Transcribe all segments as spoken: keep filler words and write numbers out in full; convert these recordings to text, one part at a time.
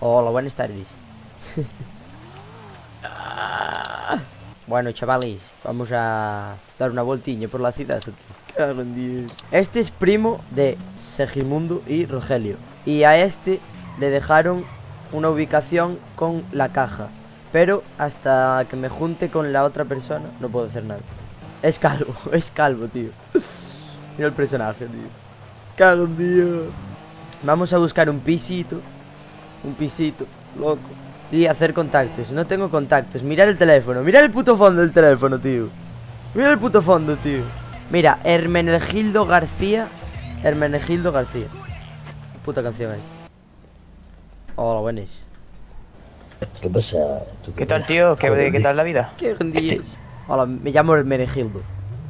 Hola, buenas tardes. Bueno, chavales, vamos a dar una voltiña por la ciudad aquí. Cago en Dios. Este es primo de Segimundo y Rogelio. Y a este le dejaron una ubicación con la caja. Pero hasta que me junte con la otra persona no puedo hacer nada. Es calvo, es calvo, tío. Mira el personaje, tío. Cago en Dios. Vamos a buscar un pisito. Un pisito, loco. Y hacer contactos. No tengo contactos. Mirar el teléfono. Mirar el puto fondo del teléfono, tío. Mira el puto fondo, tío. Mira, Hermenegildo García. Hermenegildo García. Puta canción esta. Hola, buenas. ¿Qué pasa? ¿Qué tal, tío? ¿Qué, ¿qué tal la vida? ¿Qué días? Hola, me llamo Hermenegildo.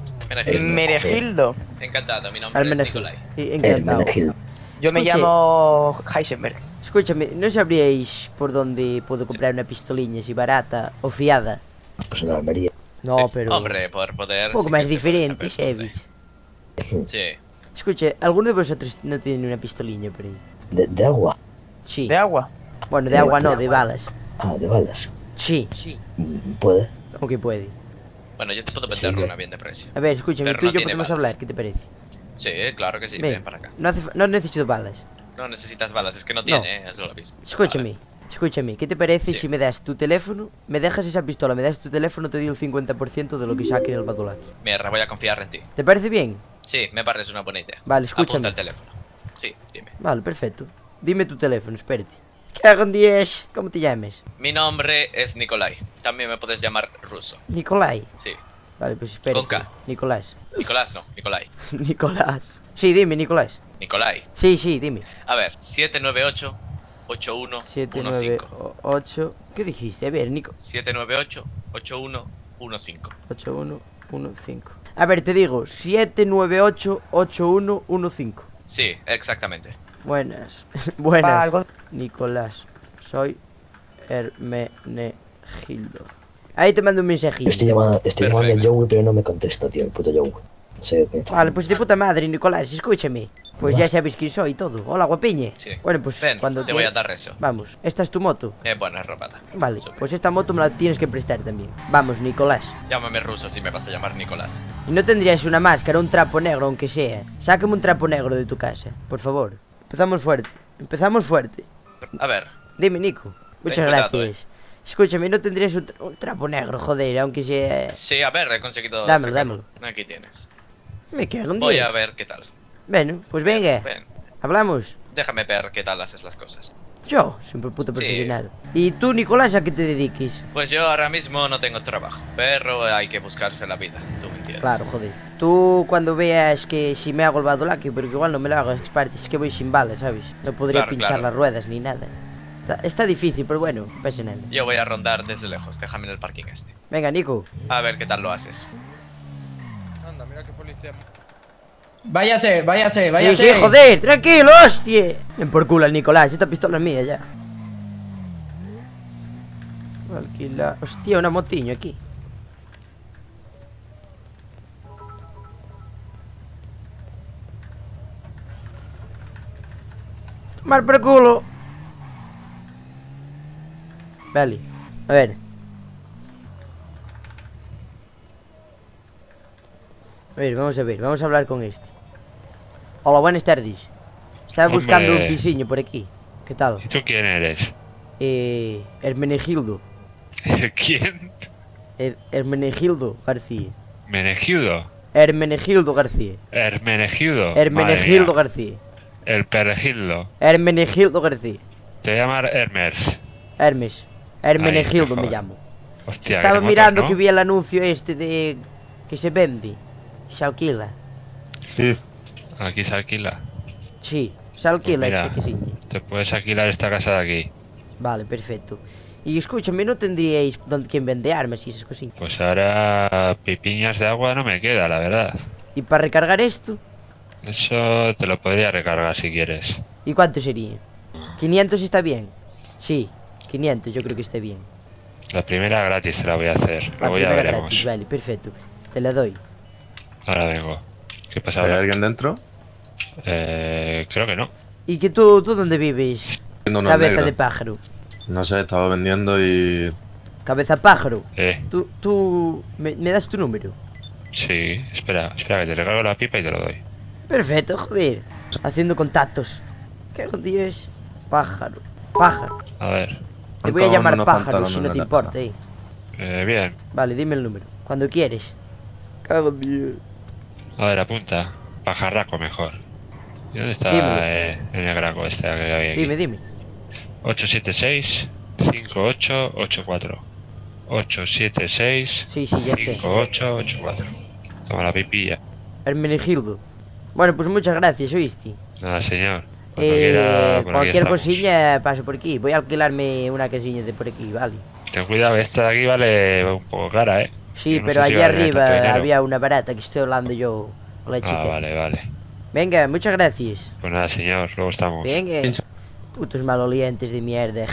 Meregildo. Encantado, mi nombre es Nicolai. Encantado. Yo me Escuche. llamo Heisenberg. Escúchame, ¿no sabríais por dónde puedo comprar una pistoliña así barata o fiada? Pues en la Almería. No, pero... Hombre, por poder... un poco sí más que se diferente, puede saber ¿sabes? Sí. Escuche, ¿alguno de vosotros no tiene una pistoliña por ahí? ¿De, de agua? Sí. ¿De agua? Bueno, de agua no, de balas. Ah, de balas. Sí, sí. Mm, Puede. ¿Cómo que puede? Bueno, yo te puedo Sí, vender que- una bien de precio. A ver, escúchame, Pero tú no y yo tiene podemos balas. hablar, ¿qué te parece? Sí, claro que sí, Ven, ven para acá. No, hace fa- no necesito balas. No necesitas balas, es que no tiene, eh, eso lo visto. Escúchame, escúchame, ¿qué te parece Sí. si me das tu teléfono? Me dejas esa pistola, me das tu teléfono, te doy el cincuenta por ciento de lo que saque en el Badulac. Mierda, voy a confiar en ti. ¿Te parece bien? Sí, me parece una buena idea. Vale, Apunta escúchame. el teléfono. Sí, dime. Vale, perfecto. Dime tu teléfono, espérate. ¿Qué hago en diez? ¿Cómo te llames? Mi nombre es Nicolai. También me puedes llamar ruso. Nicolai. Sí. Vale, pues espérate. Con K. Nicolás. Nicolás no, Nicolai. Nicolás. Sí, dime, Nicolás. Nicolai. Sí, sí, dime. A ver, siete nueve ocho ocho uno siete, uno nueve, cinco. ocho. ¿Qué dijiste? A ver, Nico. siete nueve ocho ocho uno uno cinco. ocho uno uno cinco. A ver, te digo, siete nueve ocho ocho uno uno cinco. Sí, exactamente. Buenas. Buenas. Algo- Nicolás. Soy Hermenegildo. Ahí te mando un mensajillo. Estoy llamando, estoy llamando a Perfecto. Joey, pero no me contesta, tío, el puto Joey. No sé qué está Vale, haciendo. pues de puta madre, Nicolás, escúchame. Pues ya Vas. sabes quién soy y todo. Hola, guapiñe. Sí. Bueno, pues Ven, cuando te voy a dar eso. Vamos, esta es tu moto. Eh, bueno, es robada. Vale, Súper. pues esta moto me la tienes que prestar también. Vamos, Nicolás. Llámame ruso si me vas a llamar Nicolás. ¿Y no tendrías una máscara, un trapo negro, aunque sea? Sácame un trapo negro de tu casa, por favor. Empezamos fuerte. Empezamos fuerte. A ver, Dime, Nico. Muchas cuidado, gracias. Escúchame, ¿no tendrías un, tra- un trapo negro, joder, aunque sea... sí, a ver, he conseguido. Dámelo, sacarlo. dámelo. Aquí tienes. Me cago en Voy Dios. a ver qué tal. Bueno, pues venga. Ven, Hablamos. déjame ver qué tal haces las cosas. Yo, siempre puto Sí. profesional. ¿Y tú, Nicolás, a qué te dediques? Pues yo ahora mismo no tengo trabajo, pero hay que buscarse la vida, tú me entiendes. Claro, joder. Tú cuando veas que si me hago el badulaque, porque igual no me lo hago, es parte, es que voy sin balas, ¿sabes? No podría Claro, pinchar claro. las ruedas ni nada. Está, está difícil, pero bueno, no pasa nada. Yo voy a rondar desde lejos, déjame en el parking este. Venga, Nico. A ver qué tal lo haces. Anda, mira qué policía. Váyase, váyase, Sí, váyase. sí, joder, tranquilo, hostia. Ven por culo al Nicolás, esta pistola es mía ya. Alquila. Hostia, una motiño aquí. Tomar por culo. Vale, a ver. A ver, vamos a ver, vamos a hablar con este. Hola, buenas tardes. Estaba Hombre. buscando un pisillo por aquí. ¿Qué tal? ¿Y tú quién eres? Eh, Hermenegildo. ¿Quién? Her- Hermenegildo García. ¿Menegiudo? Hermenegildo García. ¿Hermenegildo? Hermenegildo Madre García. mía. El perejildo. Hermenegildo García. Te llamas Hermes. Hermes. Hermenegildo Ay, me joder. llamo. Hostia, Estaba qué motos, mirando ¿no? que vi el anuncio este de que se vende. Se alquila. Aquí se alquila. Sí, se alquila Pues mira. este que sí. Te puedes alquilar esta casa de aquí. Vale, perfecto. Y escúchame, ¿no tendríais donde quien vende armas y esas cositas? Pues ahora pipiñas de agua no me queda, la verdad. ¿Y para recargar esto? Eso te lo podría recargar si quieres. ¿Y cuánto sería? ¿quinientos está bien? Sí, quinientos yo creo que está bien. La primera gratis te la voy a hacer. La Luego ya primera veremos. gratis, vale, perfecto. Te la doy. Ahora vengo. ¿Qué pasa ¿Hay ahora? alguien dentro? Eh, creo que no. ¿Y que tú, tú dónde vives? Viendo unos Cabeza negros. de pájaro. No sé, estaba vendiendo y... Cabeza pájaro. Eh, Tú, tú... ¿Me, me das tu número? sí, espera, espera que te recargo la pipa y te lo doy. Perfecto, joder. Haciendo contactos. ¿Qué Dios? Pájaro. Pájaro. A ver, Te voy a Con llamar unos pájaro pantalones si no en te la importa, caja. eh. eh, bien. Vale, dime el número. Cuando quieres. Cago en Dios. A ver, apunta. Pajarraco mejor. ¿Y dónde está Dímelo. eh, el negraco este que había aquí? Dime, dime. ocho siete seis cinco ocho ocho cuatro. ocho siete seis Sí, sí, ya esté. cinco ocho ocho cuatro. Toma la pipilla. Hermenegildo. Bueno, pues muchas gracias, ¿oíste? Nada, señor. Cuando Eh, quiera, por aquí cualquier estamos. cosilla paso por aquí. Voy a alquilarme una casilla de por aquí, vale. Ten cuidado, esta de aquí vale un poco cara, eh. Sí, Yo no pero sé si allí va a tener arriba tanto dinero. había una barata que estoy hablando yo con la chica. Ah, vale, vale. Venga, muchas gracias. Pues nada, señor, luego estamos. Venga. Putos malolientes de mierda.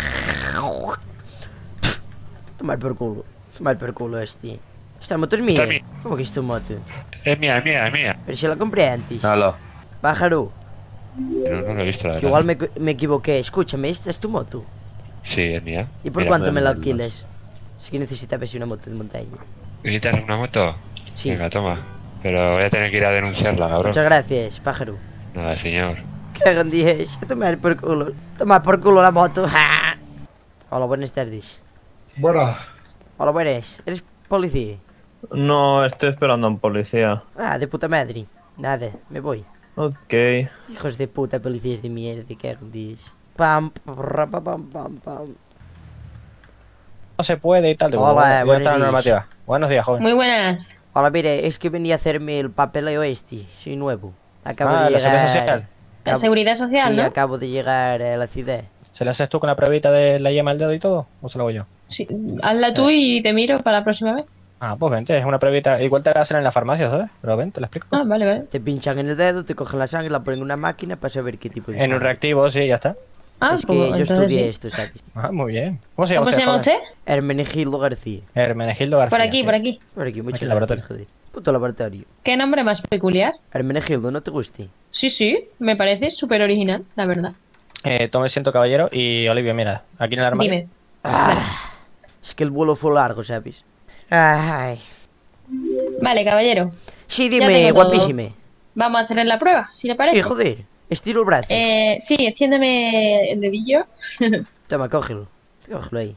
Tomar por culo. Tomar por culo este. Esta moto es mía. Esta es mía. ¿Cómo que es tu moto? Es mía, es mía, es mía. Pero si la compré antes. Aló. Pájaro, Pero no lo he visto, la que verdad. igual me, me equivoqué. Escúchame, esta es tu moto. Sí, es mía. ¿Y por Mira, cuánto me la ven, alquilas? Es que necesitaba una moto de montaña. ¿necesitas una moto? Sí. Venga, toma. Pero voy a tener que ir a denunciarla, cabrón. Muchas gracias, pájaro. Nada, señor. Cago en diez. A tomar por culo. Tomar por culo la moto. ¡Ja! Hola, buenas tardes. Bueno, Hola, buenas. ¿Eres policía? No, estoy esperando a un policía. Ah, de puta madre. Nada, me voy. Ok. Hijos de puta, policías de mierda, cago en diez. Pam, parra, pam, pam, pam, pam. No se puede y tal. Digo, Hola, bueno, ya buenos está la días. normativa. Buenos días, joven. Muy buenas. Hola, mire, es que venía a hacerme el papeleo este. Soy nuevo. Acabo Ah, de la llegar. seguridad social. La Acabo- seguridad social, Sí, ¿no? acabo de llegar a la ciudad. ¿Se le haces tú con la pruebita de la yema al dedo y todo? ¿O se lo hago yo? Sí, hazla tú y te miro para la próxima vez. Ah, pues vente, es una pruebita. Igual te la hacen en la farmacia, ¿sabes? Pero ven, te la explico. Ah, vale, vale. Te pinchan en el dedo, te cogen la sangre, la ponen en una máquina para saber qué tipo de En un sangre. reactivo, sí, ya está. Ah, Es que pues, yo entonces estudié sí. esto, ¿sabes? Ah, muy bien. ¿Cómo se llama ¿Cómo se llama joven? usted? Hermenegildo García. Hermenegildo García. Por aquí, sí. por aquí. Por aquí, muchas Aquí, gracias, laboratorio. joder. Puto laboratorio. ¿Qué nombre más peculiar? Hermenegildo, ¿no te guste? Sí, sí, me parece súper original, la verdad. Eh, tome asiento, caballero. Y Olivia, mira, aquí en el armario. Dime. Ah, es que el vuelo fue largo, ¿sabes? Ay. Vale, caballero. Sí, Ya dime, tengo todo. guapísime. Vamos a hacer la prueba, si le parece. Sí, joder. Estiro el brazo. Eh, sí, extiéndeme el dedillo. Toma, cógelo. Cógelo ahí.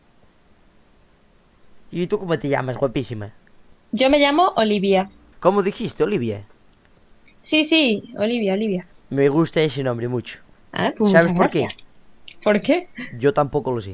¿Y tú cómo te llamas, guapísima? Yo me llamo Olivia. ¿Cómo dijiste, Olivia? Sí, sí, Olivia, Olivia. Me gusta ese nombre mucho. Ah, pues ¿Sabes muchas por qué? gracias. ¿Por qué? Yo tampoco lo sé.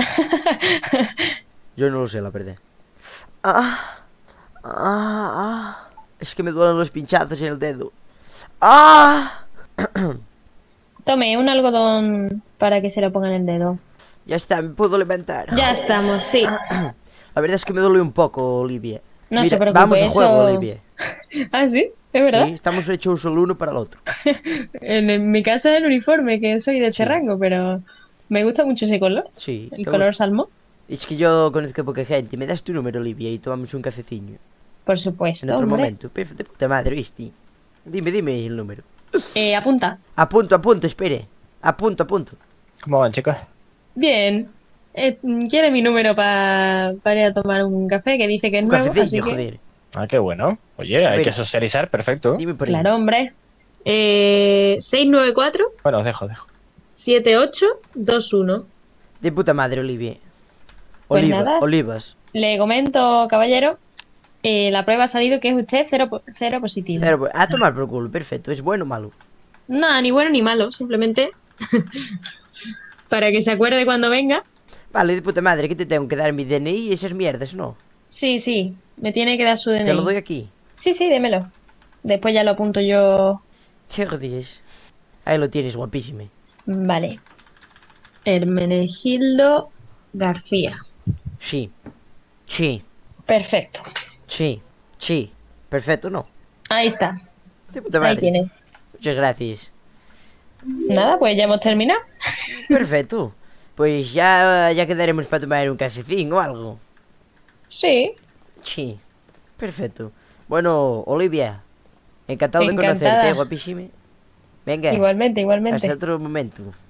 Yo no lo sé, la verdad. Ah, ah, ah. Es que me duelen los pinchazos en el dedo. ¡Ah! Tome un algodón para que se lo ponga en el dedo. Ya está, me puedo levantar. Ya estamos, sí. La verdad es que me duele un poco, Olivia. No Mira, se preocupe, vamos a eso- juego, Olivia. Ah, sí, es verdad. Sí, estamos hechos el uno para el otro. En, en mi caso es el uniforme, que soy de este Sí. rango, pero me gusta mucho ese color, Sí. el ¿te color gusta? salmón. Es que yo conozco poca gente. Me das tu número, Olivia, y tomamos un cafecillo. Por supuesto, En otro hombre. momento. Perfecto, de puta madre, ¿viste? Dime, dime el número. Eh, apunta. Apunto, apunto, espere. Apunto, apunto. ¿Cómo van, chicos? Bien. Eh, ¿quiere mi número pa- para ir a tomar un café? Que dice que es Un nuevo, cafecillo, así que... joder. Ah, qué bueno. Oye, hay Mira. que socializar, perfecto. Dime por ahí. Claro, hombre. Eh, seis nueve cuatro, Bueno, os dejo, dejo. siete ocho dos uno. De puta madre, Olivia. Pues Oliva, nada. olivas. Le comento, caballero, eh, la prueba ha salido que es usted cero, po- cero positivo. Cero, a tomar por culo, perfecto. ¿Es bueno o malo? Nada, ni bueno ni malo, simplemente para que se acuerde cuando venga. Vale, de puta madre, que te tengo que dar mi D N I y esas mierdas, ¿no? Sí, sí, me tiene que dar su D N I. Te lo doy aquí. Sí, sí, démelo. Después ya lo apunto yo. ¿Qué jodies? Ahí lo tienes, guapísimo. Vale. Hermenegildo García. Sí. Sí. Perfecto. Sí. Sí. Perfecto, ¿no? Ahí está. De puta madre. Ahí tiene. Muchas gracias. Nada, pues ya hemos terminado. Perfecto. Pues ya, ya quedaremos para tomar un cafecín o algo. Sí. Sí. Perfecto. Bueno, Olivia. Encantado de Encantada. conocerte, guapísima. Venga. Igualmente, igualmente. Hasta otro momento.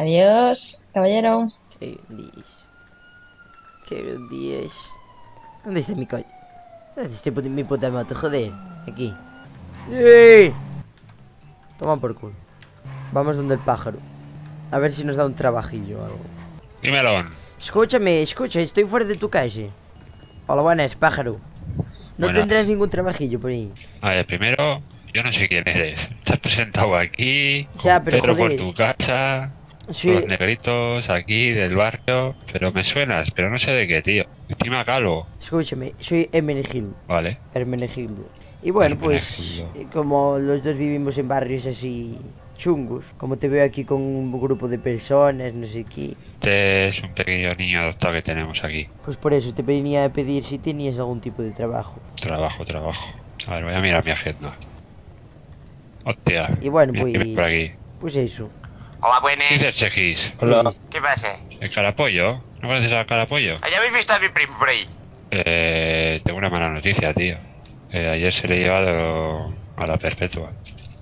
Adiós, caballero. Qué grandíes. Qué grandíes. ¿Dónde está mi coche? ¿Dónde está mi puta moto? Joder. Aquí. ¡Sí! Toma por culo. Vamos donde el pájaro. A ver si nos da un trabajillo o algo. Dímelo. Escúchame, escucha, estoy fuera de tu calle. Hola, buenas, pájaro. No Buenas. tendrás ningún trabajillo por ahí. A ver, primero, yo no sé quién eres. Te has presentado aquí, con Ya, pero Pedro por joder. tu casa, Sí. los negritos aquí del barrio. Pero me suenas, pero no sé de qué, tío. Encima calvo. Escúchame, soy Hermenegildo. Vale. Hermenegildo. Y bueno, pues, Hermenegildo. eh, como los dos vivimos en barrios así chungos, como te veo aquí con un grupo de personas, no sé qué, Este es un pequeño niño adoptado que tenemos aquí. pues por eso te venía a pedir si tenías algún tipo de trabajo. Trabajo, trabajo. A ver, voy a mirar mi agenda. Hostia. Y bueno, mira, pues, ¿qué ves por aquí? pues eso. Hola, ¿Qué buenas. dices, Chejis? Hola. ¿Qué pasa? ¿El carapollo? ¿No conoces al carapollo? ¿Ya habéis visto a mi primo por ahí? Eh, tengo una mala noticia, tío. Eh, ayer se le he llevado a la perpetua.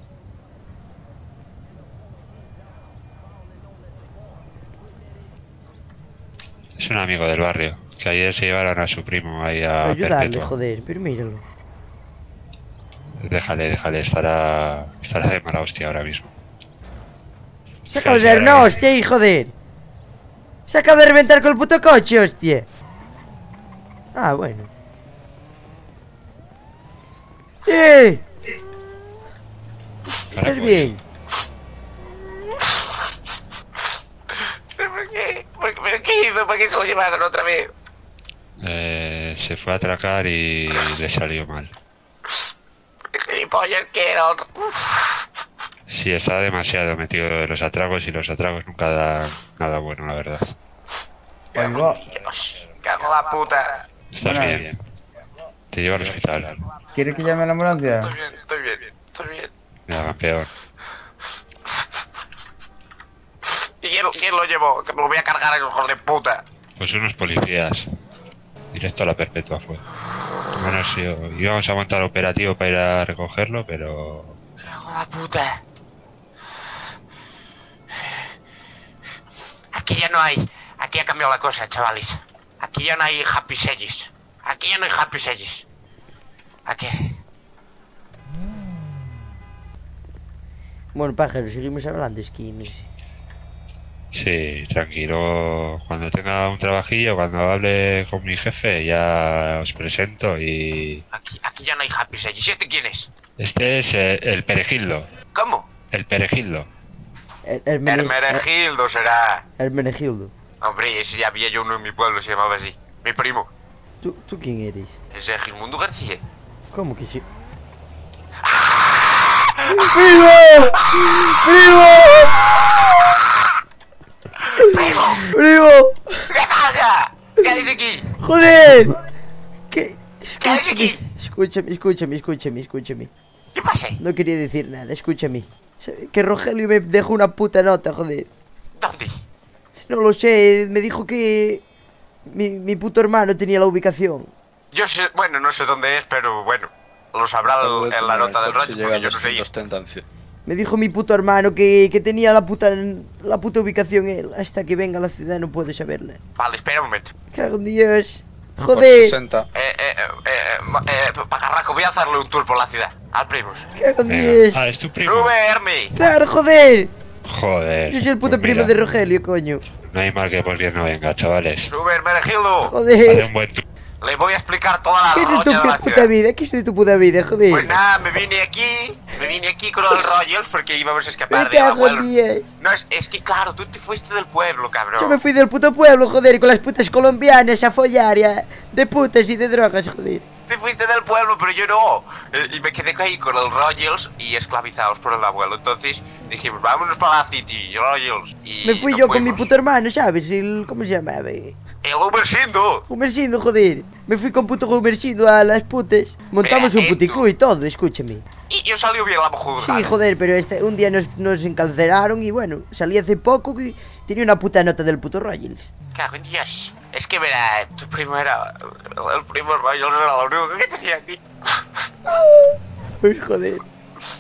Es un amigo del barrio. Que ayer se llevaron a su primo ahí a Ayudarle, perpetua. joder, pero míralo. Déjale, déjale, estará, estará de mala hostia ahora mismo. Se acaba de dar una hostia ahí, joder. Se acaba de reventar con el puto coche, hostia. Ah, bueno. ¡Eh! ¿Estás Carapollo. bien? ¿Pero por qué? ¿Por qué? ¿Pero qué hizo? ¿Para qué se lo llevaron otra vez? Eh, se fue a atracar y le salió mal. ¿Qué gilipollas que era? Sí, está demasiado metido en los atragos y los atragos nunca dan nada bueno, la verdad. Ahí va. Dios, cago en la puta. Estás Buenas. bien. Te llevo al hospital. ¿Quiere que llame a la ambulancia? Estoy bien, estoy bien, estoy bien. Mira, campeón. ¿Y quién, quién lo llevó? Que me lo voy a cargar a esos hijos de puta. Pues unos policías. Directo a la perpetua fue. Bueno, sí, íbamos a montar operativo para ir a recogerlo, pero... Cago en la puta. Aquí ya no hay. Aquí ha cambiado la cosa, chavales. Aquí ya no hay happy sedges. Aquí ya no hay happy sedges. Aquí. Bueno, pájaro, seguimos hablando, es que no sé. Sí, tranquilo. Cuando tenga un trabajillo, cuando hable con mi jefe, ya os presento y... Aquí, aquí ya no hay happy sedges. ¿Y este quién es? Este es eh, el perejildo. ¿Cómo? El perejildo. El, Hermene- Hermenegildo será. Her- Hermenegildo. Hombre, ese ya había yo uno en mi pueblo, se llamaba así. Mi primo. ¿Tú, ¿Tú quién eres? Ese es Gismundo García. ¿Cómo que sí? ¡Primo! ¡Primo! ¡Primo! ¡Primo! ¿Qué pasa? ¿Qué haces aquí? ¡Joder! ¿Qué? ¿Qué haces Escúchame, aquí? escúchame, escúchame, escúchame, escúchame. ¿Qué pasa? No quería decir nada, escúchame. Que Rogelio me dejó una puta nota, joder. ¿Dónde? No lo sé, me dijo que mi, mi puto hermano tenía la ubicación. Yo sé, bueno, no sé dónde es, pero bueno, lo sabrá el- en la nota del rollo, porque yo no sé ir. Me dijo mi puto hermano que, que tenía la puta la puta ubicación él. Hasta que venga a la ciudad no puedo saberla. Vale, espera un momento. Cago en Dios. Joder. Eh, eh, eh, eh, ma- eh, Pajarraco, voy a hacerle un tour por la ciudad. Al primos. Cago en Venga. Dios. Ah, es tu primo. ¡Sube, Hermi! Claro, joder. Joder. Yo soy el puto Pues primo mira, de Rogelio, coño. No hay mal que por bien no venga, chavales. ¡Sube, Hermenegildo! Haré Joder. un buen tour. Le voy a explicar toda la ¿Qué es de tu roña de la puta ciudad. vida? ¿Qué es de tu puta vida, joder? Pues nada, me vine aquí, me vine aquí con el Royals porque íbamos a escapar Me de cago en abuelo. Dios. No, es, es que claro, tú te fuiste del pueblo, cabrón. Yo me fui del puto pueblo, joder, con las putas colombianas a follar y a- de putas y de drogas, joder. Te fuiste del pueblo, pero yo no. Eh, y me quedé ahí con el Royals y esclavizados por el abuelo. Entonces dijimos, vámonos para la City, Royals. Y Me fui nos yo con mi fuimos. puto hermano, ¿sabes? El, ¿Cómo se llamaba? El Ubersindo. Gumersindo, joder. Me fui con puto Gumersindo a las putas. Montamos Mira un puticlub esto. y todo, escúchame. Y yo salió bien la juzgada. Sí, joder, pero este, un día nos, nos encarcelaron y bueno, salí hace poco y tenía una puta nota del puto Royals. Cago en Dios. Es que verá, tu primo era. El primo Royals era lo único que tenía aquí. Pues joder.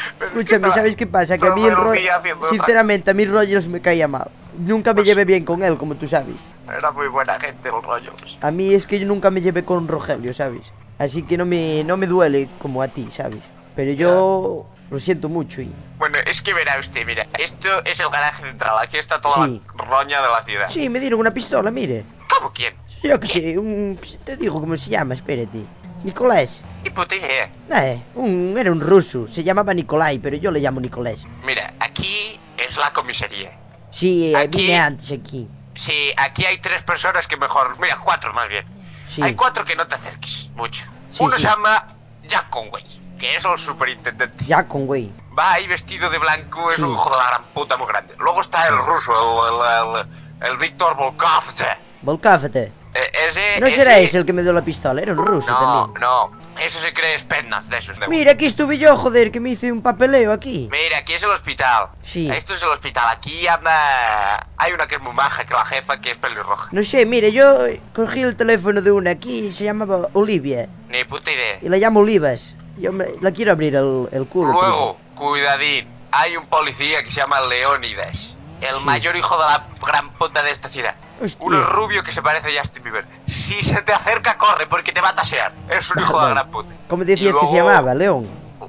Escúchame, ¿sabes qué pasa? Que a mí el Rogers, sinceramente, a mí Rogers me caía mal. Nunca me llevé bien con él, como tú sabes. Era muy buena gente el Rogers. A mí es que yo nunca me llevé con Rogelio, ¿sabes? Así que no me, no me duele como a ti, ¿sabes? Pero yo lo siento mucho y... Bueno, es que verá usted, mira, esto es el garaje central, aquí está toda Sí. la roña de la ciudad. Sí, me dieron una pistola, mire. ¿Cómo quién? Yo que sé, un... Te digo cómo se llama, espérate. Nicolás. Ni puta idea. Eh, un, era un ruso, se llamaba Nicolai, pero yo le llamo Nicolás. Mira, aquí es la comisaría. Sí, eh, Aquí- vine antes aquí. Sí, aquí hay tres personas que mejor... Mira, cuatro más bien. Sí. Hay cuatro que no te acerques mucho. Sí, Uno sí. se llama Jack Conway, que es el superintendente. Ya con güey. Va ahí vestido de blanco, es Sí. un hijo de la gran puta muy grande. Luego está el ruso, el, el, el, el Víctor Volkov. Volcáfete. Eh, ese, No será ese el que me dio la pistola, era un ruso No, también. no, eso se cree Spetsnaz de esos. de- Mira, aquí estuve yo, joder, que me hice un papeleo aquí. Mira, aquí es el hospital. Sí. Esto es el hospital. Aquí anda... Hay una que es muy maja, que la jefa, que es pelirroja. No sé, mire, yo cogí el teléfono de una aquí, se llamaba Olivia. Ni puta idea. Y la llamo Olivas. Yo me- la quiero abrir el, el culo. Luego, cuidadín, hay un policía que se llama Leónidas. El mayor hijo de la gran puta de esta ciudad. Hostia. Uno rubio que se parece a Justin Bieber. Si se te acerca, corre, porque te va a tasear. Es un hijo de la Vale. gran puta. ¿Cómo decías Y que se luego, llamaba? León.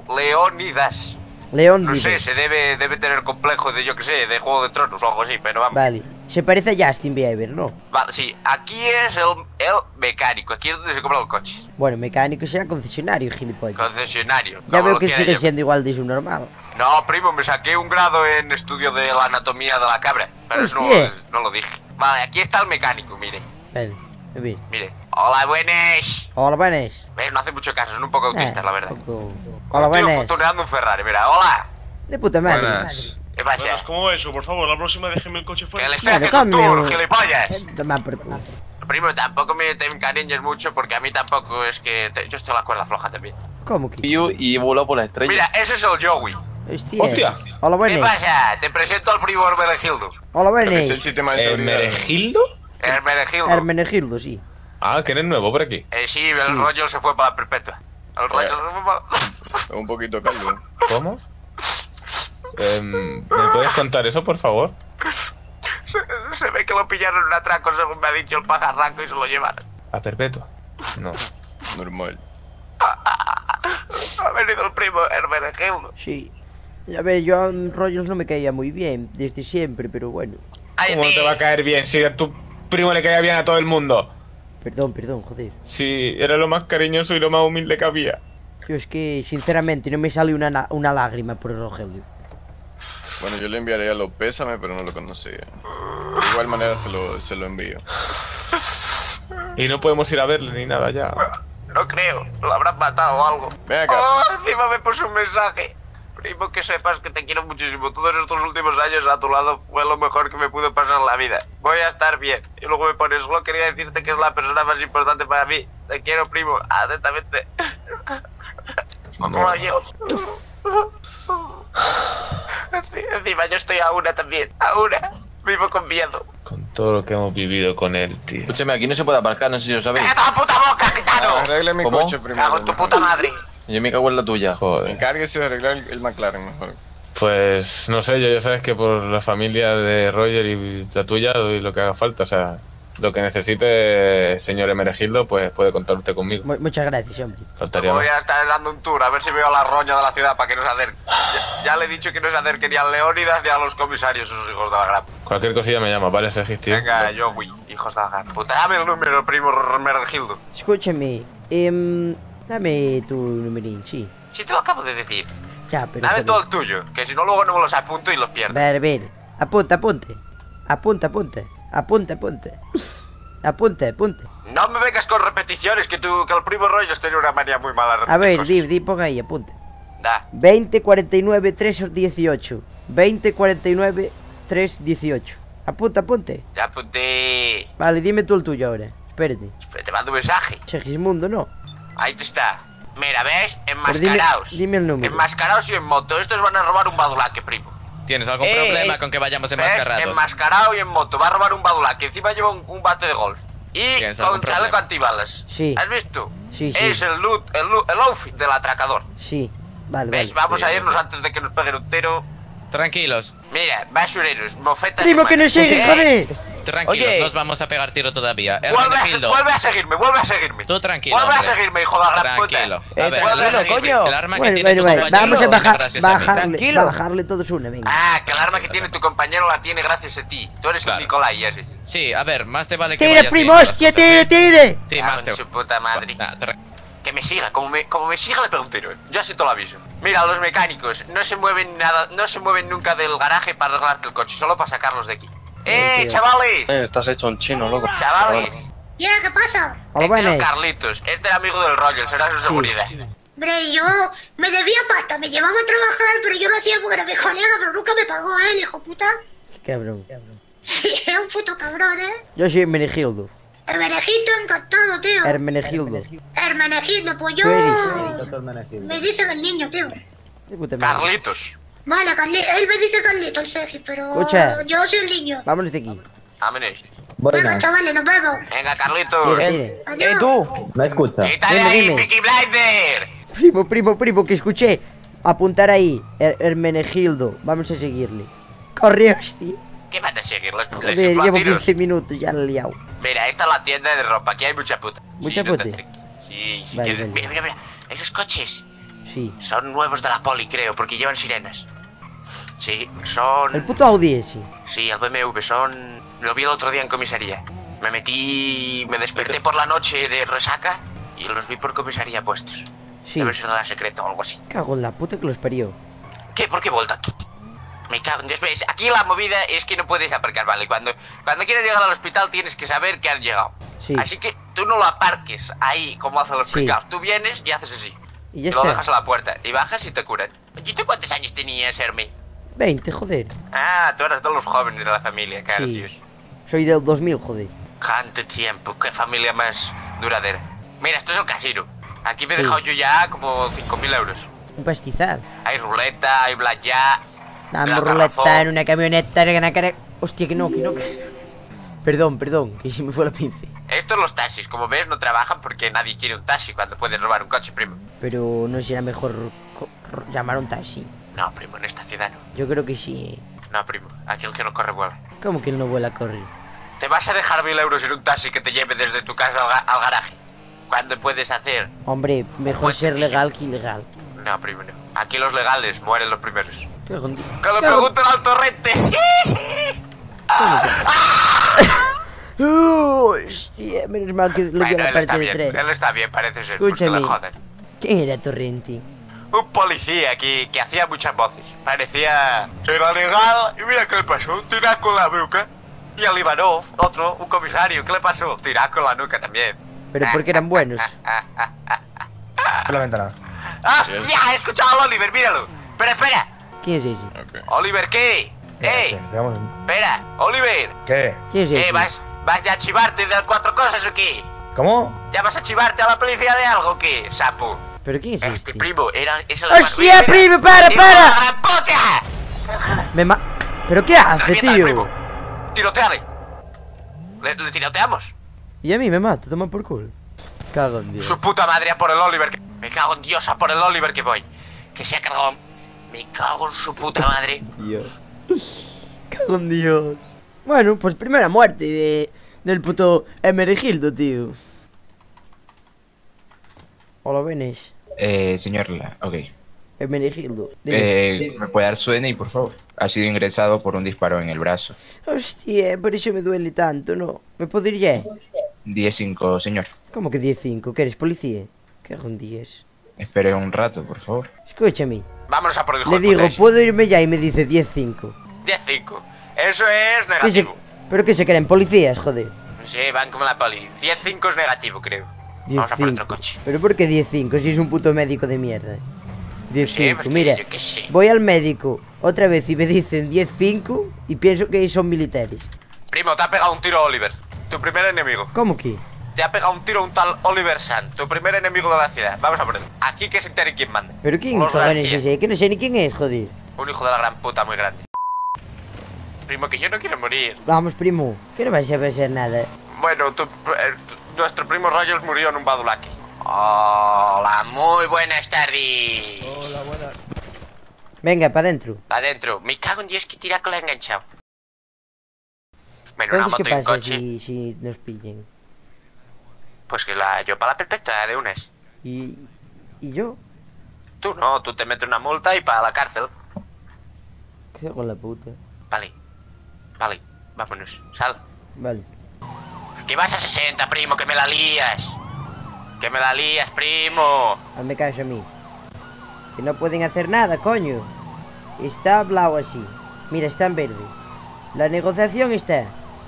Leónidas. León No sé, Vives. se debe, debe tener complejo de, yo que sé, de Juego de Tronos o algo así, pero vamos. Vale. Se parece a Justin Bieber, ¿no? Vale, sí, aquí es el, el mecánico, aquí es donde se compran los coches. Bueno, mecánico será concesionario, gilipollas. Concesionario. Ya como veo lo que quiera sigue llamar. siendo igual de subnormal. No, primo, me saqué un grado en estudio de la anatomía de la cabra, pero eso no, Hostia. no lo dije. Vale, aquí está el mecánico, mire, Vale, muy bien. mire. Hola, buenas. Hola, buenas. ¿Ves? No hace mucho caso, son un poco autistas, Eh, la verdad. poco- Hola, Un tío buenas. tuneando un Ferrari, mira, hola. De puta madre. Buenas. ¿Qué pasa? Buenas, ¿cómo va eso? Por favor, la próxima déjeme el coche Que fuera. le estoy Bueno, haciendo un tour, cambio. gilipollas. Eh, Toma por culo. Primo, tampoco me te encariñes mucho porque a mí tampoco es que... te- yo estoy a la cuerda floja también. ¿Cómo que? Y voló por la estrella. Mira, ese es el Joey. Hostia. Hostia. Hola, ¿Qué buenas. pasa? Te presento al primo Hermenegildo. Hola, ¿Qué es el buenas. sistema de ¿El seguridad? Meregildo? Hermenegildo. Hermenegildo, sí. Ah, que eres nuevo por aquí. Eh, sí, el rollo se fue para la perpetua. El rollo se fue para... Un poquito calvo. ¿Cómo? Em, ¿Me puedes contar eso, por favor? Se, se ve que lo pillaron en un atraco, según me ha dicho el pajarraco, y se lo llevaron. ¿A perpetua? No. Normal. Ha venido el primo Hermenegildo. Sí. A ver, yo a Rogers no me caía muy bien desde siempre, pero bueno. Ay, ¿Cómo no sí. te va a caer bien si a tu primo le caía bien a todo el mundo? Perdón, perdón, joder. Si era lo más cariñoso y lo más humilde que había. Yo es que, sinceramente, no me sale una, na- una lágrima por Rogelio. Bueno, yo le enviaría los pésames, pero no lo conocía. De igual manera se lo, se lo envío. Y no podemos ir a verle ni nada ya. No creo, lo habrán matado o algo. Ven acá. Oh, encima me puso un mensaje. Primo, que sepas que te quiero muchísimo. Todos estos últimos años a tu lado fue lo mejor que me pudo pasar en la vida. Voy a estar bien. Y luego me pones, solo quería decirte que es la persona más importante para mí. Te quiero, primo. Atentamente. Hola, yo. Enci- Encima yo estoy a una también. A una. Vivo con miedo. Con todo lo que hemos vivido con él, tío. Escúchame, aquí no se puede aparcar, no sé si lo sabéis. ¡Cállate la puta boca, gitano! Arregle mi ¿Cómo? coche primero. Cago en tu puta madre. Yo me cago en la tuya. Joder. Encárguese de arreglar el, el McLaren mejor. Pues no sé, yo ya sabes que por la familia de Roger y la tuya doy lo que haga falta. O sea, lo que necesite, señor Emeregildo, pues puede contar usted conmigo. Mu- muchas gracias, hombre. Faltaría Voy más. a estar dando un tour a ver si veo a la roña de la ciudad para que no se acerque. Ya, ya le he dicho que no se acerque ni al Leónidas ni a los comisarios, esos hijos de la gran. Cualquier cosilla me llama, ¿vale, Sergis, tío? Venga, yo, güey, hijos de la gran puta. Dame el número, primo Hermenegildo. Escúchame, em, dame tu numerín, sí. Si te lo acabo de decir. Ya, pero. Dame joder. todo el tuyo, que si no luego no me los apunto y los A pierdo. ver, a ver. Apunta, apunte. Apunta, apunte. Apunta, apunte. Apunte, apunte. No me vengas con repeticiones, que tú, que el primo Rollos tiene una manía muy mala de repetir A ver, cosas. di, di, ponga ahí, apunte. Da. veinte cuarenta y nueve tres dieciocho. veinte cuarenta y nueve tres dieciocho. Apunta, apunte. Ya apunté. Vale, dime tú el tuyo ahora. Espérate. Espera, te mando un mensaje. Segismundo, no. Ahí te está. Mira, ¿ves? Pero dime, Enmascaraos. dime el número. Enmascaraos y en moto. Estos van a robar un badulaque, primo. ¿Tienes algún Eh, problema eh. con que vayamos ¿Ves? enmascarados? Enmascarado y en moto. Va a robar un badulaque. Encima lleva un, un bate de golf. Y ¿Tienes algún con chaleco problema? antibalas. Sí. ¿Has visto? Sí, sí. Es el loot, el, loot- el outfit del atracador. Sí. Vale, ¿Ves? vale. Vamos Sí, a no irnos sé. antes de que nos peguen un tiro. Tranquilos, Mira, basureros, mofetas. Primo, que no humanas. sigue, Eh, joder. tranquilos, Oye. nos vamos a pegar tiro todavía. Vuelve a, Hermenegildo, vuelve a seguirme, vuelve a seguirme. tú tranquilo. Vuelve a hombre. seguirme, hijo de la gran puta. Tranquilo. Eh, A ver, vuelve a tranquilo, seguirme. coño. el arma que Bueno, tiene bueno, tu bueno. compañero Vamos a lo tiene bajar, gracias a mí. bajarle, Tranquilo. bajarle todos una, venga. Ah, que el arma que tiene tu compañero la tiene gracias a ti. Tú eres Claro. el Nicolai ese. Sí, a ver, más te vale que Tire, vayas primo, viendo las hostia, cosas, tire, ¿sí? tire. Sí, Cago más en te... su puta madre. Nah, tra- Que me siga, como me, como me siga le pego un tiro. eh. Yo así te lo aviso. Mira, los mecánicos no se mueven nada, no se mueven nunca del garaje para arreglarte el coche, solo para sacarlos de aquí. ¡Eh, tío. chavales! estás hecho un chino, loco. ¡Chavales! Ya, ¿qué pasa? Hola, Este es el buenas. Carlitos, este es amigo del Roger, será su seguridad. Hombre, yo me debía pasta, me llevaba a trabajar, pero yo lo hacía porque era mi colega, pero nunca me pagó, ¿eh, el hijo puta? Cabrón. Sí, es un puto cabrón, ¿eh? Yo soy Hermenegildo. Hermenegildo, encantado, tío. Hermenegildo. Hermenegildo, pues yo... ¿Tú eres? Me dicen el niño, tío. De puta madre. Carlitos, Vale, Carlito, él me dice Carlito, el Sergi, pero Escucha. yo soy el niño. Vámonos de aquí. vámonos. Venga, Buenas. chavales, nos vemos. Venga, Carlitos. Tire, tire. Adiós. Eh, tú. ¿Me escuchas? ¡Quítale Dime, ahí, dime. Peaky Blinder! Primo, primo, primo, que escuché. Apuntar ahí. Her- Hermenegildo. Vamos a seguirle. Corre, hostia. ¿Qué van a seguir? ¿Les, les Joder, inflan llevo tiros? quince minutos, ya la he liado. Mira, esta es la tienda de ropa, aquí hay mucha puta. ¿Mucha Sí, no te puta? acerques. Sí, si Vale, quieres. vale. Mira, mira, mira. Esos coches Sí. son nuevos de la poli, creo, porque llevan sirenas. Sí, son... El puto Audi ese. Sí, el B M W, son... Lo vi el otro día en comisaría. Me metí... Me desperté por la noche de resaca y los vi por comisaría puestos. Sí. Debe ser de la secreta o algo así. Cago en la puta que los parió. ¿Qué? ¿Por qué he vuelto aquí? Me cago en Dios. ¿Ves? Aquí la movida es que no puedes aparcar, ¿vale? Cuando, cuando quieres llegar al hospital tienes que saber que han llegado. Sí. Así que tú no lo aparques ahí como hacen los Sí. picaos. Tú vienes y haces así. Y Y ya lo está. dejas a la puerta. Y bajas y te curan. Oye, ¿tú cuántos años tenías, Hermi? veinte, joder. Ah, tú eres de los jóvenes de la familia, claro, Sí. tíos. Soy del dos mil, joder. Jante tiempo, qué familia más duradera. Mira, esto es el casino. Aquí me he Sí. dejado yo ya como cinco mil euros. Un pastizal. Hay ruleta, hay blackjack. Dame Gran ruleta garrafón. en una camioneta. en cara. Hostia, que no, que no. que- Perdón, perdón, que se me fue la pince. Estos los taxis, como ves, no trabajan porque nadie quiere un taxi cuando puedes robar un coche, primo. Pero no será mejor co- ro- llamar a un taxi. No, primo, en esta ciudad no. Yo creo que sí. No, primo, aquí el que no corre vuela. ¿Cómo que él no vuela a correr? ¿Te vas a dejar mil euros en un taxi que te lleve desde tu casa al, ga- al garaje? ¿Cuándo puedes hacer? Hombre, mejor ser legal que ilegal. No, primo, no. Aquí los legales mueren los primeros. ¿Qué con- ¡Que le Cago- pregunten al torrente! Uh, hostia, menos mal que lo Bueno, lleva él está parte de bien, tres. él está bien, parece ser. Pues que Escúchame. le jodan. ¿Quién era Torrenti? Un policía aquí que hacía muchas voces. Parecía que era legal. Y mira qué le pasó. Un tiraco en la nuca. Y al Ivanov, otro, un comisario. ¿Qué le pasó? Tiraco en la nuca también. Pero porque eran buenos. Por la ventana. ¡Ah! ¡Ya! He escuchado al Oliver, míralo. Espera, espera. ¿Quién es ese? Oliver, ¿qué? ¡Ey! Digamos, Espera, Oliver. ¿qué? ¿Quién es ¿Qué? ese? ¿Vas, ¿Vas ya a chivarte de cuatro cosas o qué? ¿Cómo? ¿Ya vas a chivarte a la policía de algo o qué, sapo? ¿Pero quién es Este este? primo, era... Es el ¡Hostia, Mira, primo, para, ¡hijo de para! la gran puta! Me ma... ¿Pero qué hace, Revienta al tío? primo. Tiroteale. Le, le tiroteamos. Y a mí me mata, toma por culo. Cago en Dios. Su puta madre a por el Oliver. Que... Me cago en Dios, a por el Oliver que voy. Que se ha cargado... Me cago en su puta madre. Dios. Cago en Dios. Bueno, pues primera muerte de... del puto Hermenegildo, tío. Hola, Benes. Eh, señor, la- ok. Hermenegildo. Dime. Eh, ¿me puede dar su D N I, por favor? Ha sido ingresado por un disparo en el brazo. Hostia, por eso me duele tanto, ¿no? ¿Me podría? diez cinco, señor. ¿Cómo que diez cinco? ¿Que eres policía? Cago en diez. Espere un rato, por favor. Escúchame. Vámonos a por el hijo Le de digo, puta ese. ¿puedo irme ya? Y me dice diez cinco. diez cinco. Eso es ¿Qué se... negativo. ¿Pero qué se creen? Policías, joder. Sí, van como la poli. diez cinco es negativo, creo. Vamos a por otro coche. ¿Pero por qué diez cinco si es un puto médico de mierda? diez cinco, Sí, porque mira. yo qué sé. Voy al médico otra vez y me dicen diez cinco y pienso que son militares. Primo, te ha pegado un tiro a Oliver. Tu primer enemigo. ¿Cómo que? Te ha pegado un tiro un tal Oliver San. Tu primer enemigo de la ciudad. Vamos a por él. Aquí que se entere quién manda. ¿Pero quién Los cojones es García. ese? Que no sé ni quién es, joder. Un hijo de la gran puta muy grande. Primo, que yo no quiero morir. Vamos, primo, que no vais a hacer nada. Bueno, tu- eh, tu- nuestro primo Rogers murió en un badulaque. Hola, muy buenas tardes. Hola, buenas. Venga, para adentro. Para adentro. Me cago en Dios que tira con la enganchado. Bueno, una Entonces, moto ¿qué y un pasa coche. si, si nos pillen? Pues que la yo para la perpetua de unas. ¿Y, ¿Y yo? Tú no, tú te metes una multa y para la cárcel. ¿Qué con la puta? Vale. Vale, vámonos. Sal. Vale. Que vas a sesenta, primo, que me la lías. Que me la lías, primo. Hazme caso a mí. Que no pueden hacer nada, coño. Está hablado así. Mira, está en verde. La negociación está.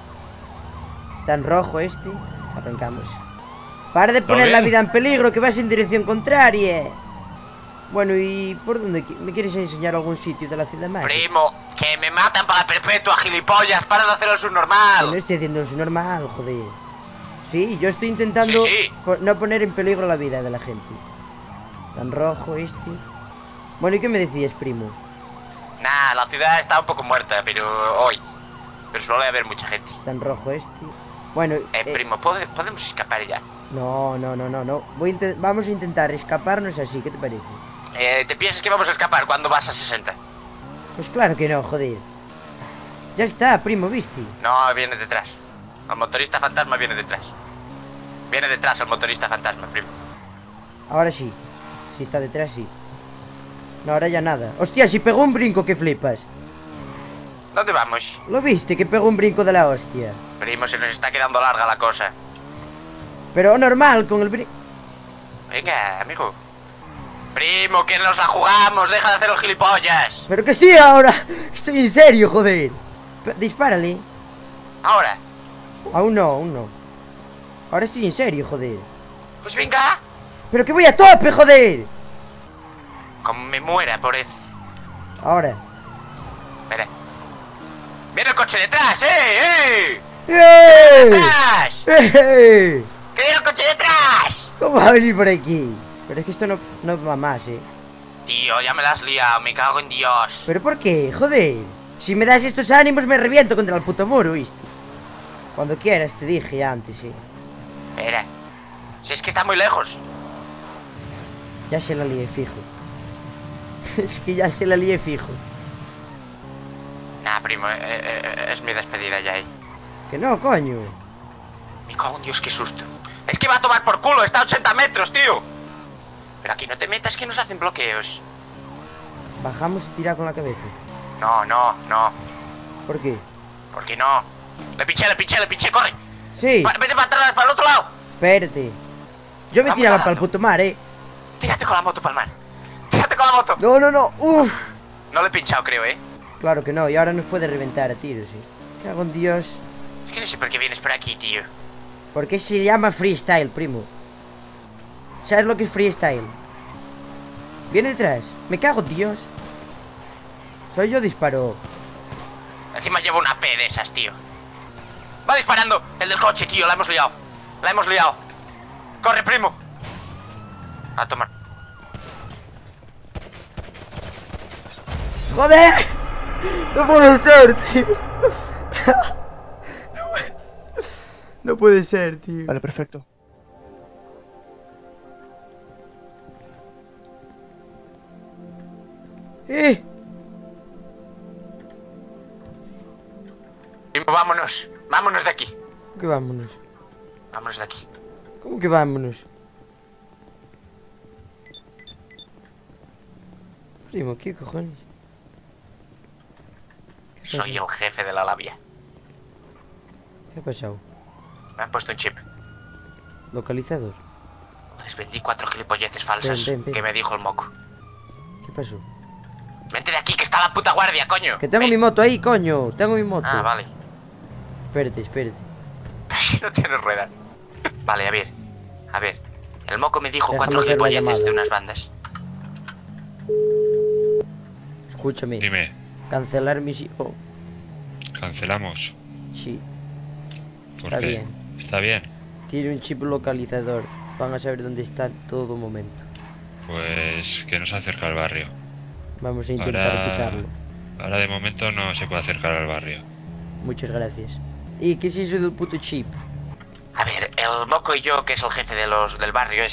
Está en rojo este. Arrancamos. Para de poner la vida en peligro, que vas en dirección contraria. Bueno, ¿y por dónde? ¿Me quieres enseñar algún sitio de la ciudad más? Primo, que me matan para la perpetua, gilipollas. Para de hacer el subnormal. No estoy haciendo eso normal, joder. Sí, yo estoy intentando Sí, sí. po- no poner en peligro la vida de la gente. Tan rojo este. Bueno, ¿y qué me decías, primo? Nah, la ciudad está un poco muerta, pero hoy. Pero suele haber mucha gente. Tan rojo este. Bueno, Eh, eh, primo, ¿pode- ¿podemos escapar ya? no, no, no, no, no. Voy a inte- vamos a intentar escaparnos así, ¿qué te parece? Eh, ¿Te piensas que vamos a escapar cuando vas a sesenta? Pues claro que no, joder. Ya está, primo, ¿viste? No, viene detrás. El motorista fantasma viene detrás. Viene detrás el motorista fantasma, primo. Ahora sí. Si está detrás, sí. No, ahora ya nada. Hostia, si pegó un brinco que flipas. ¿Dónde vamos? ¿Lo viste? Que pegó un brinco de la hostia. Primo, se nos está quedando larga la cosa. Pero normal, con el brinco. Venga, amigo. Primo, que nos la jugamos, deja de hacer los gilipollas. Pero que sí ahora. Estoy en serio, joder. P- Dispárale. Ahora, Aún no, aún no. Ahora estoy en serio, joder. pues venga. Pero que voy a tope, joder. Como me muera por eso. Ahora. Espera. ¡Viene el coche detrás, eh! ¡Eh! ¡Eh! ¡Detrás! ¡Eh! ¡Que viene el coche detrás! ¿Cómo va a venir por aquí? Pero es que esto no, no va más, eh. Tío, ya me la has liado, me cago en Dios. ¿Pero por qué? Joder. Si me das estos ánimos me reviento contra el puto muro, ¿viste? Cuando quieras, te dije ya antes, sí. Espera. Si es que está muy lejos. Ya se la lié fijo. Es que ya se la lié fijo. Nah, primo, eh, eh, es mi despedida ya, eh. Que no, coño. Me cago en Dios, qué susto. Es que va a tomar por culo, está a ochenta metros, tío. Pero aquí no te metas que nos hacen bloqueos. Bajamos y tira con la cabeza. No, no, no. ¿Por qué? ¿Por qué no? Le pinché, le pinché, le pinché, corre. Sí. Pa- vete para atrás, para el otro lado. Espérate. Yo me Vamos tiraba a para el puto mar, eh. Tírate con la moto para el mar. Tírate con la moto. No, no, no. Uf. No le he pinchado, creo, eh. Claro que no. Y ahora nos puede reventar a tiros, sí. Cago en Dios. Es que no sé por qué vienes por aquí, tío. ¿Por qué se llama freestyle, primo? ¿Sabes lo que es freestyle? Viene detrás. Me cago en Dios. Soy yo, disparo. Encima llevo una P de esas, tío. Va disparando. El del coche, tío. La hemos liado. La hemos liado. Corre, primo. A tomar. ¡Joder! No puede ser, tío. No puede ser, tío. Vale, perfecto. ¡Eh! Primo, vámonos. Vámonos de aquí. ¿Cómo que vámonos? Vámonos de aquí. ¿Cómo que vámonos? Primo, ¿qué cojones? ¿Qué Soy pasa? el jefe de la labia. ¿Qué ha pasado? Me han puesto un chip. ¿Localizador? Les vendí cuatro gilipolleces falsas Ven, ven, ven. que me dijo el moco. ¿Qué pasó? Vente de aquí, que está la puta guardia, coño. Que tengo Ven. mi moto ahí, coño. Tengo mi moto. Ah, vale. Espérate, espérate. No tienes rueda. Vale, a ver. A ver. El moco me dijo Déjame cuatro hacer la gilipolleces llamada. de unas bandas. Escúchame. Dime, Cancelar misión. Oh, cancelamos. sí. ¿Por Está qué? bien. Está bien. Tiene un chip localizador. Van a saber dónde está en todo momento. Pues que no se acerca al barrio. Vamos a intentar Ahora, quitarlo. ahora de momento no se puede acercar al barrio. Muchas gracias. ¿Y qué es eso del puto chip? A ver, el moco y yo, que es el jefe de los del barrio ese,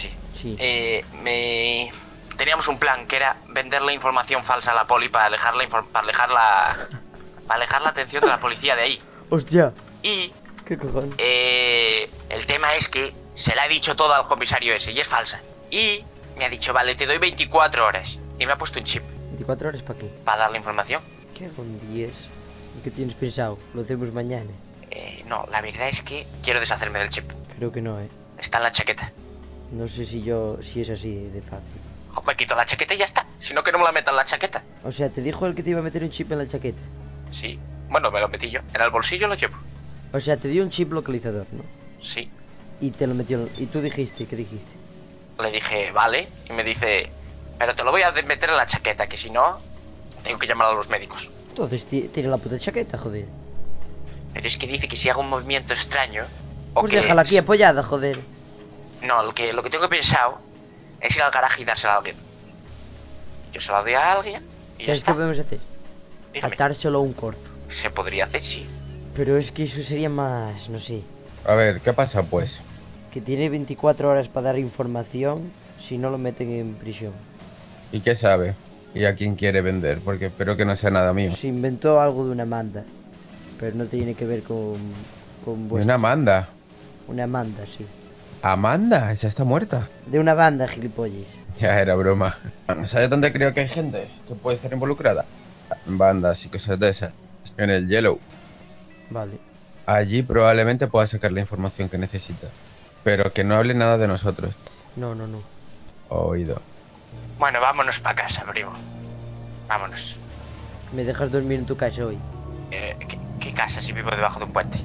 Sí. Eh, me... Teníamos un plan que era vender la información falsa a la poli para alejar la, infor- para alejar la... para alejar la atención de la policía de ahí. Hostia. Y... ¿Qué cojones? Eh, el tema es que se la he dicho todo al comisario ese y es falsa. Y me ha dicho, vale, te doy veinticuatro horas. Y me ha puesto un chip. ¿veinticuatro horas para qué? Para dar la información. ¿Qué con diez? ¿Y qué tienes pensado? ¿Lo hacemos mañana? Eh, no, la verdad es que quiero deshacerme del chip. Creo que no, eh. Está en la chaqueta. No sé si yo... si es así de fácil. Jo, me quito la chaqueta y ya está. Si no, que no me la metan en la chaqueta. O sea, ¿te dijo el que te iba a meter un chip en la chaqueta? Sí. Bueno, me lo metí yo. En el bolsillo lo llevo. O sea, te dio un chip localizador, ¿no? Sí. Y te lo metió... ¿Y tú dijiste? ¿Qué dijiste? Le dije, vale. Y me dice, pero te lo voy a meter en la chaqueta, que si no, tengo que llamar a los médicos. Entonces tiene la puta chaqueta, joder. Pero es que dice que si hago un movimiento extraño... O Pues que... déjala aquí apoyada, joder. No, lo que, lo que tengo pensado es ir al garaje y dársela a alguien. Yo se la doy a alguien y ya ¿Sabes está. qué podemos hacer? Dígame. Atárselo a un corzo. Se podría hacer, sí. Pero es que eso sería más... no sé. A ver, ¿qué pasa pues? Que tiene veinticuatro horas para dar información si no lo meten en prisión. ¿Y qué sabe? ¿Y a quién quiere vender? Porque espero que no sea nada mío. Se inventó algo de una Amanda. Pero no tiene que ver con... con vuestra- ¿Una Amanda? Una Amanda, sí. ¿Amanda? Esa está muerta. De una banda, gilipollas. Ya era broma. ¿Sabes dónde creo que hay gente que puede estar involucrada? En bandas y cosas de esas. En el Yellow. Vale. Allí probablemente pueda sacar la información que necesita. Pero que no hable nada de nosotros. No, no, no. Oído. Bueno, vámonos para casa, primo. Vámonos. ¿Me dejas dormir en tu casa hoy? Eh, ¿qué, qué casa si vivo debajo de un puente?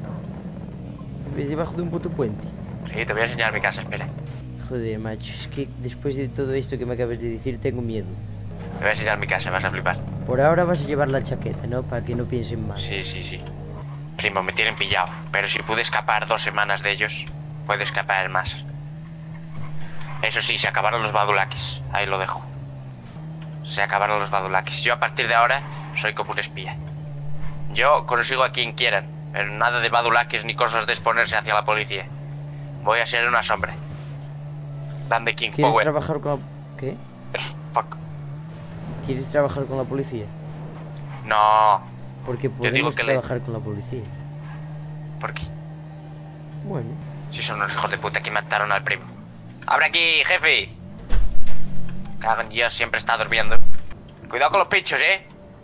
¿Ves debajo de un puto puente? Sí, te voy a enseñar mi casa, espera. Joder, macho, es que después de todo esto que me acabas de decir tengo miedo. Te voy a enseñar mi casa, vas a flipar. Por ahora vas a llevar la chaqueta, ¿no? Para que no piensen mal. Sí, sí, sí. Primo, me tienen pillado. Pero si pude escapar dos semanas de ellos, puedo escapar más. Eso sí, se acabaron los badulakis. Ahí lo dejo. Se acabaron los badulakis. Yo a partir de ahora soy como un espía. Yo consigo a quien quieran, pero nada de badulakis ni cosas de exponerse hacia la policía. Voy a ser una sombra. Dan de King ¿Quieres Power. trabajar con la... ¿Qué? Fuck. ¿Quieres trabajar con la policía? No. Porque Yo digo podemos que le... trabajar con la policía. ¿Por qué? Bueno. Si son unos hijos de puta que mataron al primo. ¡Abre aquí, jefe! Cago en Dios, siempre está durmiendo. Cuidado con los pinchos, ¿eh?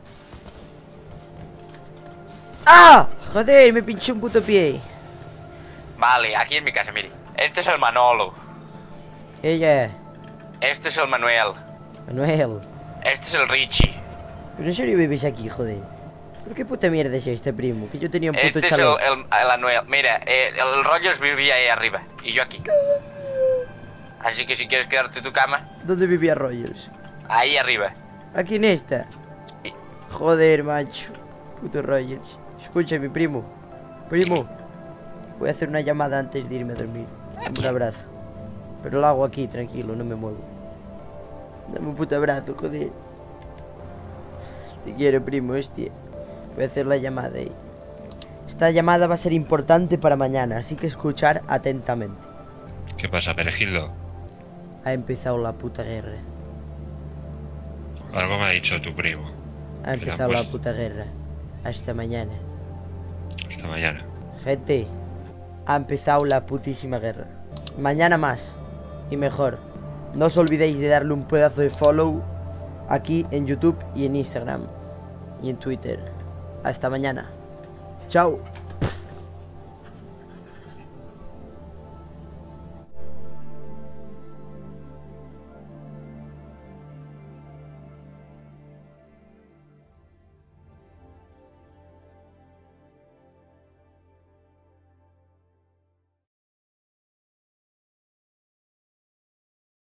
¡Ah! Joder, me pinché un puto pie. Vale, aquí en mi casa, mire. Este es el Manolo. Ella. Este es el Manuel. Manuel. Este es el Richie. ¿Pero en serio vives aquí, joder? ¿Por qué puta mierda es este primo? Que yo tenía un puto Este es el, chalet. el, el Anuel. Mira, eh, el Rogers vivía ahí arriba. Y yo aquí. Así que si quieres quedarte en tu cama, ¿Dónde vivía Rogers? ahí arriba. ¿Aquí en esta? Sí. Joder, macho. Puto Rogers. Escucha, mi primo. Primo. Voy a hacer una llamada antes de irme a dormir. Dame un abrazo. Pero lo hago aquí, tranquilo, no me muevo. Dame un puto abrazo, joder. Te quiero, primo, hostia. Voy a hacer la llamada ahí. Esta llamada va a ser importante para mañana, así que escuchar atentamente. ¿Qué pasa, Perejildo? Ha empezado la puta guerra. Algo me ha dicho tu primo. Ha Que le han empezado la puesto puta guerra. Hasta mañana. Hasta mañana. Gente, ha empezado la putísima guerra. Mañana más y mejor. No os olvidéis de darle un pedazo de follow aquí en YouTube y en Instagram y en Twitter. Hasta mañana. Chao.